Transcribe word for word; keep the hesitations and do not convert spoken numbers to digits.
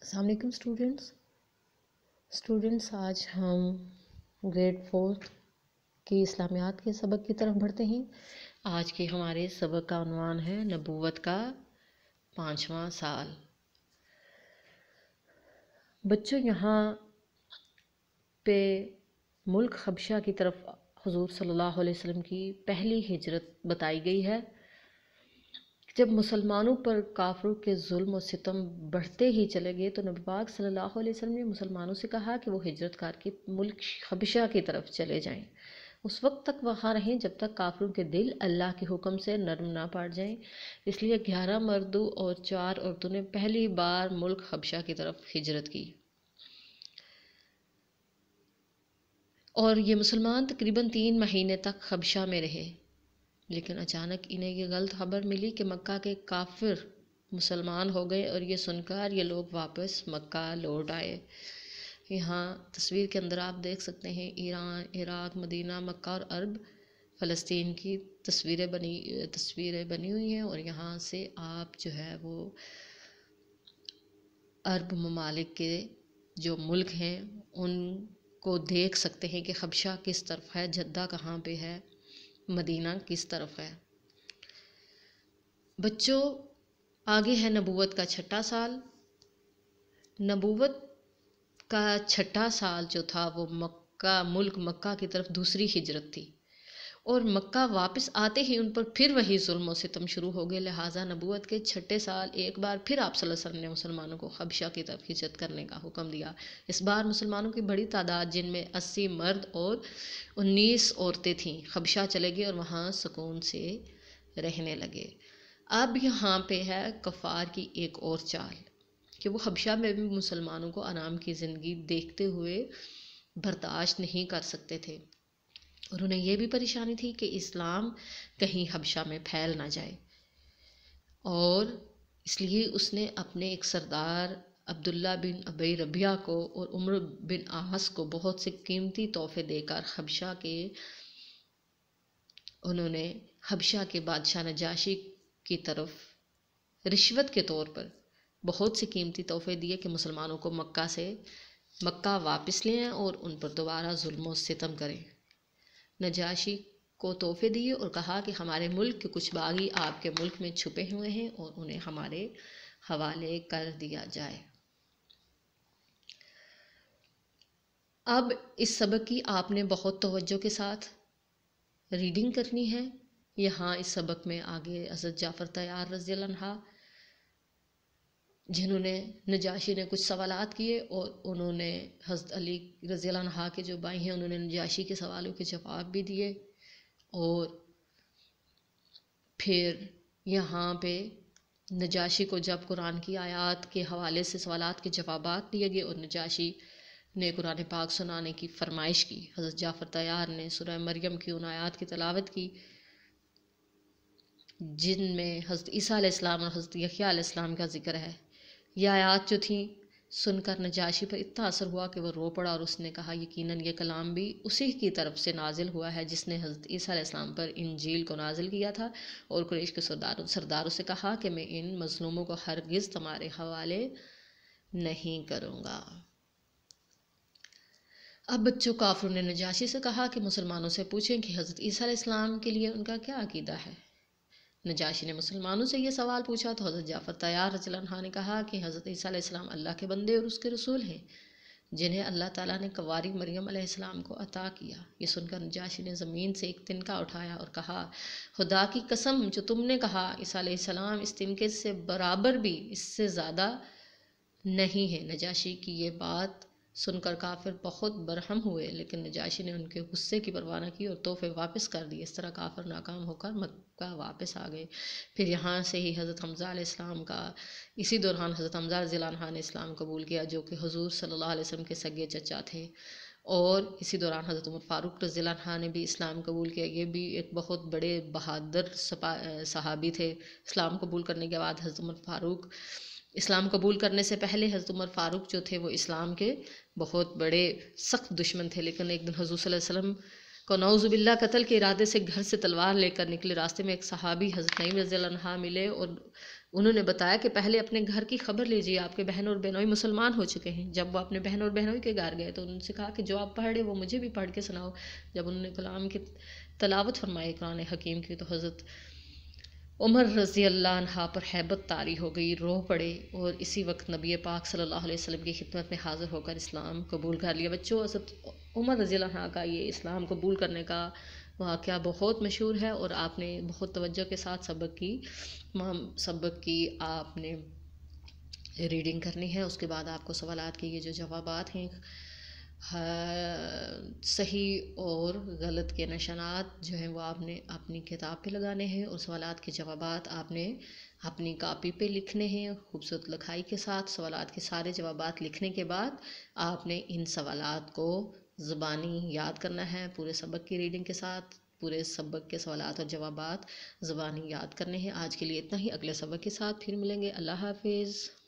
अस्सलाम वालेकुम students students आज हम ग्रेड फोर्थ की इस्लामियात के सबक की तरफ बढ़ते हैं। आज के हमारे सबक का उन्वान है नबूवत का पाँचवां साल। बच्चों, यहाँ पे मुल्क हबशा की तरफ हुजूर सल्लल्लाहु अलैहि वसल्लम की पहली हिजरत बताई गई है। जब मुसलमानों पर काफिरों के जुल्म और सितम बढ़ते ही चले गए तो नबी पाक सल्लल्लाहु अलैहि वसल्लम ने मुसलमानों से कहा कि वो हिजरत करके मुल्क हबशा की तरफ चले जाएं। उस वक्त तक वहाँ रहें जब तक काफिरों के दिल अल्लाह के हुक्म से नरम ना पड़ जाएं। इसलिए ग्यारह मर्दों और चार औरतों ने पहली बार मुल्क हबशा की तरफ हिजरत की और ये मुसलमान तकरीबन तीन महीने तक हबशा में रहे। लेकिन अचानक इन्हें ये गलत खबर मिली कि मक्का के काफिर मुसलमान हो गए और ये सुनकर ये लोग वापस मक्का लौट आए। यहाँ तस्वीर के अंदर आप देख सकते हैं ईरान, इराक, मदीना, मक्का और अरब फ़लस्तीन की तस्वीरें बनी तस्वीरें बनी हुई हैं। और यहाँ से आप जो है वो अरब ममालिक के जो मुल्क हैं उनको देख सकते हैं कि हबशा किस तरफ है, जद्दा कहाँ पे है, मदीना किस तरफ है। बच्चों, आगे है नबूवत का छठा साल। नबूवत का छठा साल जो था वो मक्का मुल्क मक्का की तरफ दूसरी हिजरत थी और मक्का वापस आते ही उन पर फिर वही जुल्म और सितम शुरू हो गए। लिहाजा नबूवत के छठे साल एक बार फिर आप सल्लल्लाहु अलैहि वसल्लम ने मुसलमानों को हबशा की तरफ हिजरत करने का हुक्म दिया। इस बार मुसलमानों की बड़ी तादाद, जिनमें अस्सी मर्द और उन्नीस औरतें थीं, हबशा चले गए और वहाँ सुकून से रहने लगे। अब यहाँ पे है कफ़ार की एक और चाल कि वो हबशा में भी मुसलमानों को आराम की ज़िंदगी देखते हुए बर्दाश्त नहीं कर सकते थे और उन्हें यह भी परेशानी थी कि इस्लाम कहीं हबशा में फैल ना जाए। और इसलिए उसने अपने एक सरदार अब्दुल्ला बिन अबी रबिया को और उमर बिन आस को बहुत से कीमती तोहफे देकर हबशा के उन्होंने हबशा के बादशाह नजाशी की तरफ रिश्वत के तौर पर बहुत से कीमती तोहफे दिए कि मुसलमानों को मक्का से मक्का वापस ले आएं और उन पर दोबारा जुल्म और सितम करें। नजाशी को तोहफे दिए और कहा कि हमारे मुल्क के कुछ बागी आपके मुल्क में छुपे हुए हैं और उन्हें हमारे हवाले कर दिया जाए। अब इस सबक की आपने बहुत तवज्जो के साथ रीडिंग करनी है। यहाँ इस सबक में आगे हज़रत जाफ़र तैयार रज़ी अल्लाह अन्हा, जिन्होंने नजाशी ने कुछ सवालात किए और उन्होंने हज़रत अली रज़ी अल्लाह अन्हा के जो भाई हैं उन्होंने नजाशी के सवालों के जवाब भी दिए। और फिर यहाँ पे नजाशी को जब कुरान की आयत के हवाले से सवालात के जवाबात दिए गए और नजाशी ने कुरान पाक सुनाने की फरमाइश की, हज़रत जाफ़र तैयार ने सूरह मरियम की उन आयत की तलावत की जिनमें हज़रत ईसा अलैहिस्सलाम और हज़रत यहया अलैहिस्सलाम का जिक्र है। यह आयत जो थी सुनकर नजाशी पर इतना असर हुआ कि वो रो पड़ा और उसने कहा यकीनन ये कलाम भी उसी की तरफ से नाजिल हुआ है जिसने हज़रत ईसा अलैहिस्सलाम पर इंजील को नाजिल किया था। और कुरैश के सरदारों सरदारों से कहा कि मैं इन मज़लूमों को हरगिज़ तुम्हारे हवाले नहीं करूँगा। अब बच्चों, काफिरों ने नजाशी से कहा कि मुसलमानों से पूछें कि हज़रत ईसा अलैहिस्सलाम के लिए उनका क्या अकीदा है। नजाशी ने मुसलमानों से ये सवाल पूछा तो हज़रत जाफ़र तैयार रज़ी अल्लाह अन्हा ने कहा कि हज़रत ईसा अलैहिस्सलाम अल्लाह के बंदे और उसके रसूल हैं जिन्हें अल्लाह ताला ने कवारी मरियम अलैहिस्सलाम को अता किया। ये सुनकर नजाशी ने ज़मीन से एक तिनका उठाया और कहा, खुदा की कसम, जो तुमने कहा ईसा अलैहिस्सलाम इस तिनके से बराबर भी इससे ज़्यादा नहीं है। नजाशी की ये बात सुनकर काफिर बहुत बरहम हुए, लेकिन नजाशी ने उनके गुस्से की परवाह न की और तोहफे वापस कर दिए। इस तरह काफिर नाकाम होकर मक्का वापस आ गए। फिर यहाँ से ही हज़रत हमज़ा अलैहिस्सलाम का इसी दौरान हज़रत हमज़ा रज़ी अल्लाह अन्हु ने इस्लाम कबूल किया, जो कि हुज़ूर सल्लल्लाहु अलैहि वसल्लम के सगे चचा थे। और इसी दौरान हज़रत उमर फ़ारूक रज़ी अल्लाह अन्हु ने भी इस्लाम कबूल किया। ये भी एक बहुत बड़े बहादुर सहाबी थे। इस्लाम कबूल करने के बाद हज़रत उमर फ़ारूक इस्लाम कबूल करने से पहले हज़रत उमर फ़ारूक जो थे वो इस्लाम के बहुत बड़े सख्त दुश्मन थे। लेकिन एक दिन हुज़ूर सल्लल्लाहु अलैहि वसल्लम को नौज़ुबिल्लाह कत्ल के इरादे से घर से तलवार लेकर निकले। रास्ते में एक सहाबी हज़रत नईम रज़ी अल्लाह अन्हा मिले और انہوں نے بتایا کہ پہلے اپنے گھر کی خبر لیجیے، آپ کے بہن اور بہنوئی مسلمان ہو چکے ہیں۔ جب وہ اپنے بہن اور بہنوئی کے گھر گئے تو انہوں نے سے کہا کہ جو آپ پڑھ رہے وہ مجھے بھی پڑھ کے سناؤ۔ جب انہوں نے کلام کی تلاوت فرمائی قرآن حکیم کی، تو حضرت عمر رضی اللہ عنہ پر ہیبت طاری ہو گئی، رو پڑے، اور اسی وقت نبی پاک صلی اللہ علیہ وسلم کی خدمت میں حاضر ہو کر اسلام قبول کر لیا۔ بچوں، حضرت عمر رضی اللہ عنہ کا یہ اسلام قبول کرنے کا واقعہ بہت مشہور ہے، اور آپ نے بہت توجہ کے ساتھ سبق کی سبق کی آپ نے ریڈنگ کرنی ہے۔ اس کے بعد آپ کو سوالات کے یہ جو جوابات ہیں، صحیح اور غلط کے نشانات جو ہیں وہ آپ نے اپنی کتاب پہ لگانے ہیں، اور سوالات کے جوابات آپ نے اپنی کاپی پہ لکھنے ہیں خوبصورت لکھائی کے ساتھ۔ سوالات کے سارے جوابات لکھنے کے بعد آپ نے ان سوالات کو زبانی یاد کرنا ہے، پورے سبق کی ریڈنگ کے ساتھ پورے سبق کے سوالات اور جوابات زبانی یاد کرنے ہیں۔ آج کے لیے اتنا ہی، اگلے سبق کے ساتھ پھر ملیں گے۔ اللہ حافظ۔